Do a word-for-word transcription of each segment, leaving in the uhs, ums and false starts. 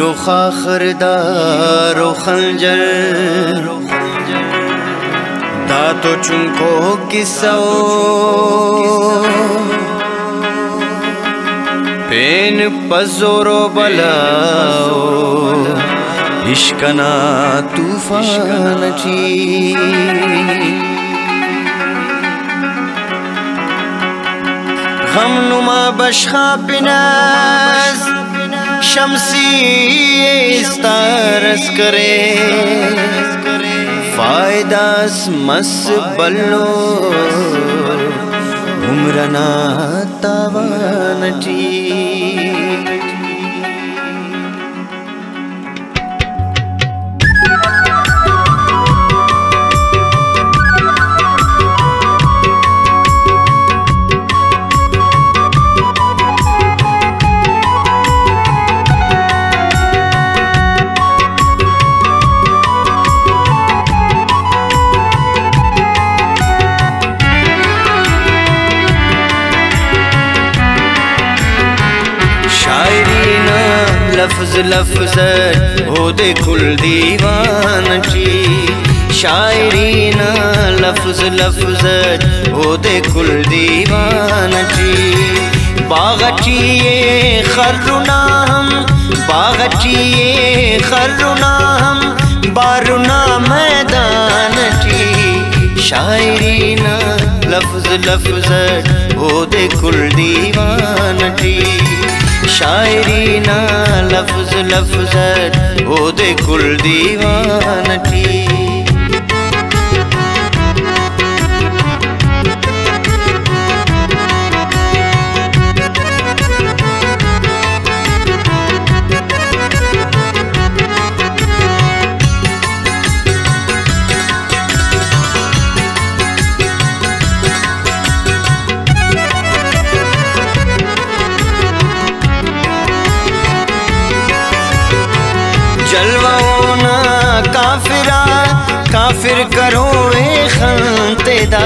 रुखा खरदार खंजर दातो चुनको किस्सो पेन पजोरो बलाओ इश्कना तूफान ची हम नुमा बशखा पिनाज शमसी इस्तारस करे फायदास मस बल्लो उम्रना तावान ची लफ्ज लफ्ज हो दे कुल दीवान ची शायरी ना लफ्ज लफ्ज हो दे कुल दीवान ची बागची ये खर्रुना हम बागची ये खर्रुना हम बारुना मैदान ची शायरी ना लफ्ज लफ्ज हो दे कुल दीवान ची शायरी ना लफ्ज लफ्ज हो दे कुल दीवान ची जलवाओ ना काफिरा काफिर करो ए खंतेदा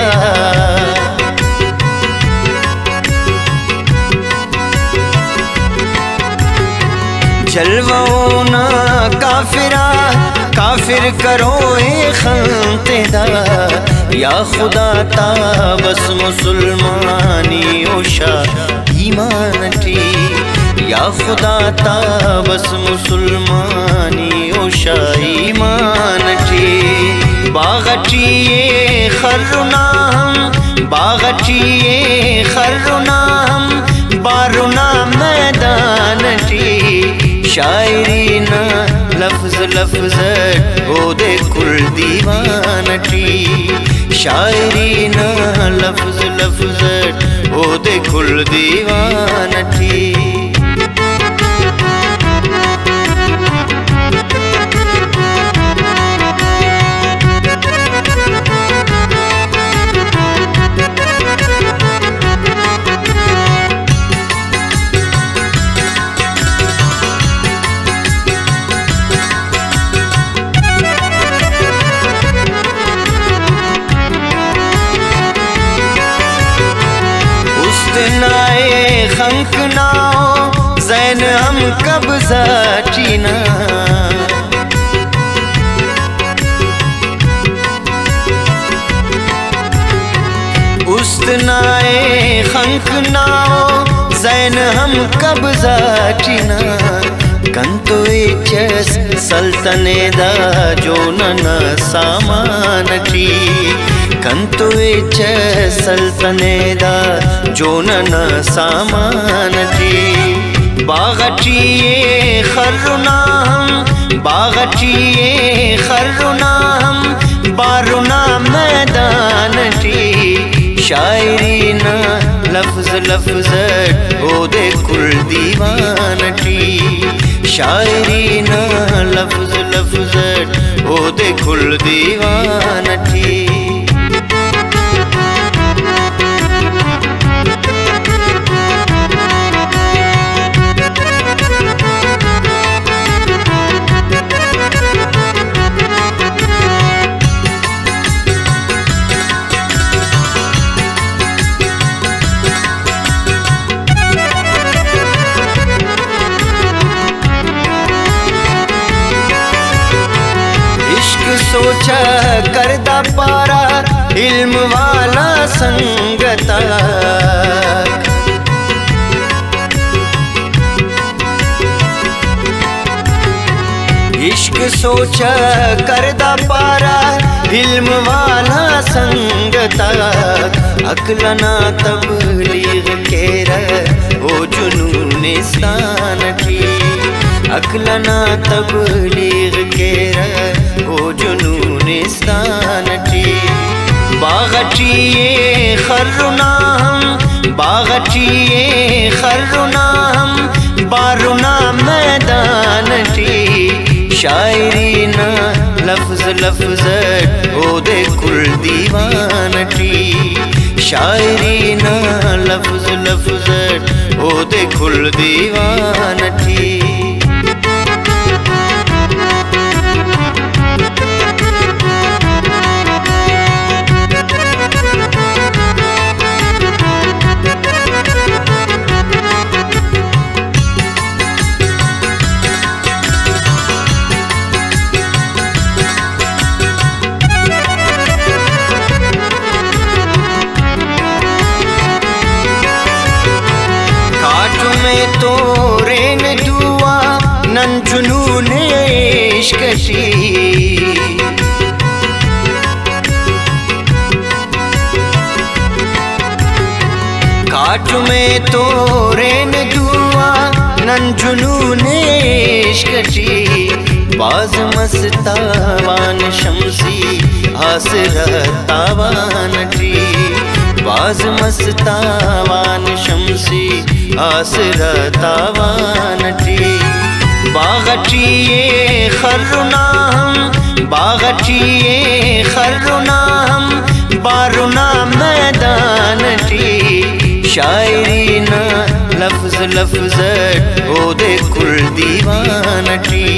जलवाओ ना काफिरा काफिर करो ए खंतेदा या खुदा ता बस मुसलमानी ओशा ईमान टी या खुदा ता बस मुसलमानी ओशा ईमान ची बागची ये खर्रुना हम बागची ये खर्रुना हम बारुना मैदान ची शायरी ना लफ्ज लफ्ज हो दे कुल दीवान ची शायरी ना लफ्ज लफ्ज हो दे कुल दीवान ची नाए खंक नाओ जैन हम कब्जा चीना उस्तनाए खंक नाओ जैन हम कब्जा चीना कंतो चस सल्तने दा जो नना सामान ची कंतो च सल्तने दा जो नना सामान ची बागची ये खर्रुना हम बागची ये खर्रुना हम बारुना मैदान ची शायरी ना लफ्ज लफ्ज हो दे कुल दीवान ची शायरी ना लफ्ज लफ्ज हो दे कुल दीवान ची सोच करदा पारा इल्म वाला संगता। इश्क सोच करदा पारा इल्म वाला संगता। अकलना तबलीग केरा ओ जुनूनिस्तान की। अकलना तबलीग केरा ओ जुनूनिस्तान की। बागचिए खर्रुना हम बागचिए खर्रुना हम बारुना मैदान की। शायरी ना लफ्ज लफ्ज ओ दे कुल दीवान की। शायरी ना लफ्ज लफ्ज ओ दे कुल दीवान की। तो रेन दुआ नन जुनून इश्क शी। काट में तो रेन दुआ नन जुनून इश्क शी। बाज मस्तावान शमसी आसरतावान टी। बाज मस्तावान शमसी आसरतावान टी। बागचिए खर्रुना हम बागचिए खर्रुना हम बारुना मैदान टी। शायरी ना लफ्ज लफ्ज ओ दे कुल दीवान टी।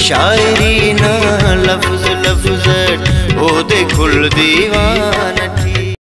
शायरी ना लफ्ज लफ्ज ओ दे कुल दीवान टी।